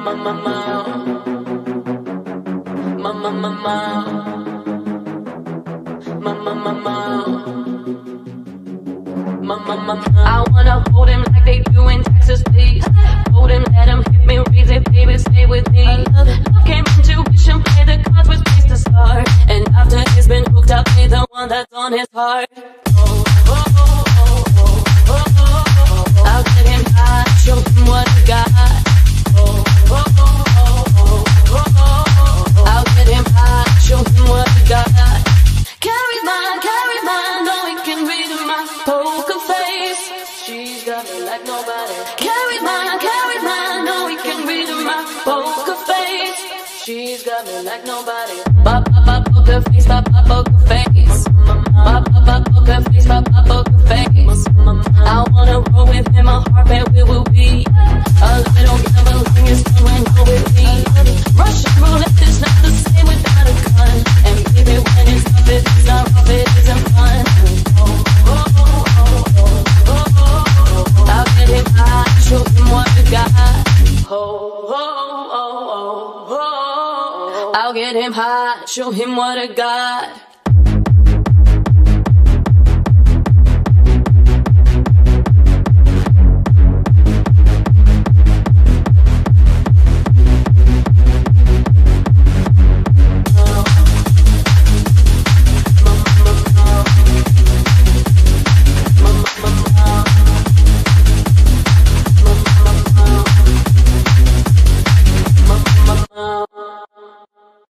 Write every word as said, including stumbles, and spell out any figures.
I wanna hold him like they do in Texas, please. Hold him, let him hit me, raise it, baby, stay with me. Love came intuition, play the cards with place to start. And after he's been hooked, I'll play the one that's on his heart. Oh, oh, oh, oh, oh, oh, oh, oh. I'll get him high, show him what I got. Oh, oh, oh, oh, oh, oh, oh. I'll get him high, show him what I got. Carry mine, carry mine, no he can read my poker face. She's got me like nobody. Carry mine, carry mine, no he can read my poker face. She's got me like nobody. Pop, pop, pop, poker face, pop, pop, poker face. Pop, pop, pop, poker face, pop, pop, poker face. I wanna roll with him, a heart bet we will be a little gambling is going on with me. Russian roulette is not the same without a gun. And baby, when it's tough, it's not rough, it isn't fun. Oh, oh, oh, oh, oh, oh, oh. I'll get him high, show him what I got. Oh, oh, oh, oh, oh. I'll get him high, show him what I got.